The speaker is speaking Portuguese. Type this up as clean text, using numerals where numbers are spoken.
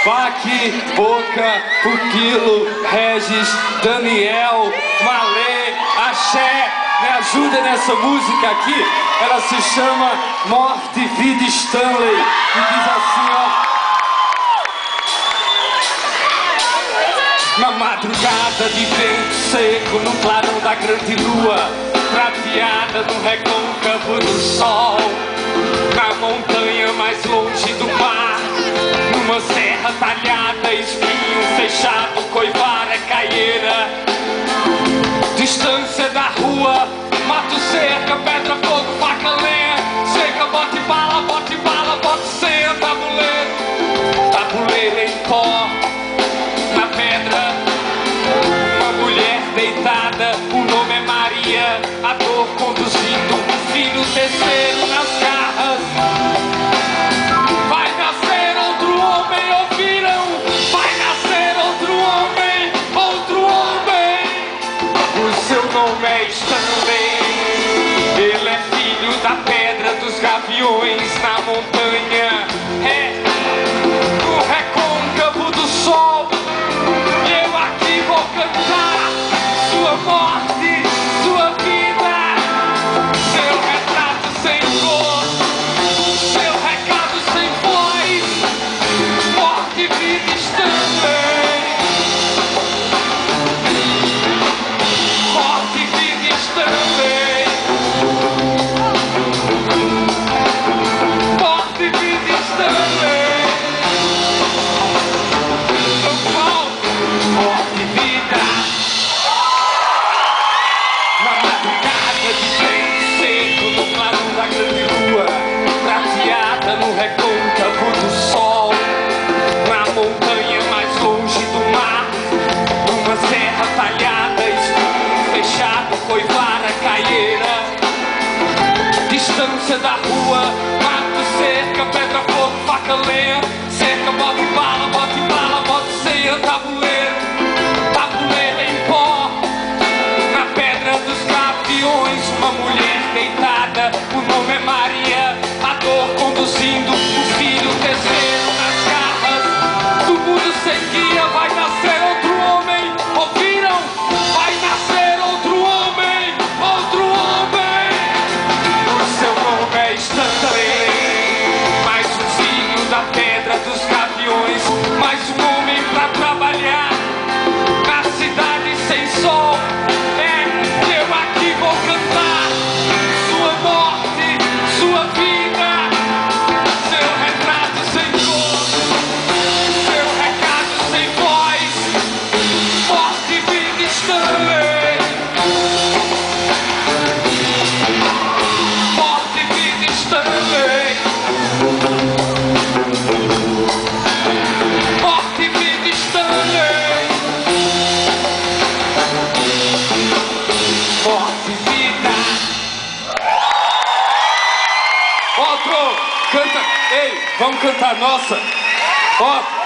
Baque, Boca, Pupilo, Regis, Daniel, Malê, Axé. Me ajuda nessa música aqui. Ela se chama Morte, Vida, Stanley. E diz assim, ó. Na madrugada de vento seco, no clarão da grande lua, prateada no recôncavo do sol, na montanha mais longe do mar, numa serra talhada, espinho fechado, coivara, caieira, distância da rua, mato, cerca, pedra, fogo, faca, lenha, seca, bote bala, bote senha, tabuleiro em pó, na pedra, uma mulher deitada, o nome é Maria, a dor conduzindo o filho terceiro nas garras. Vai nascer outro homem, ouviram? Vai nascer outro homem, outro homem. O seu nome é Stanley, ele é filho da pedra dos gaviões na montanha, é no recôncavo do sol. Vou cantar sua morte, sua vida, seu retrato sem cor, seu recado sem voz, morte, vida, Stanley. Morte, vida, Stanley. Morte, vida, Stanley. Morte, vida. Na madrugada de vento seco, no clarão da grande lua, prateada no recôncavo do sol, na montanha mais longe do mar, numa serra talhada, espinho fechado, coivara, caieira, distância da rua, mato, cerca, pedra, fogo, faca, lenha, cerca, bote bala, bote senha, tabuleiro em pó, na pedra dos gaviões, uma mulher deitada, o nome é Maria, a dor conduzindo o filho terceiro nas garras, do mundo sem guia vai nascer outro homem, ouviram? Vai nascer outro homem, outro homem. O seu nome é Stanley, mais um filho da pedra dos gaviões, mais um homem pra trabalhar na cidade sem sol. É, eu aqui vou cantar sua morte, sua vida, seu retrato sem cor, seu recado sem voz, morte, vida, Stanley. Morte, vida, Stanley. Morte, vida, Stanley. Morte, vida. Outro, canta, ei, vamos cantar, nossa, ó.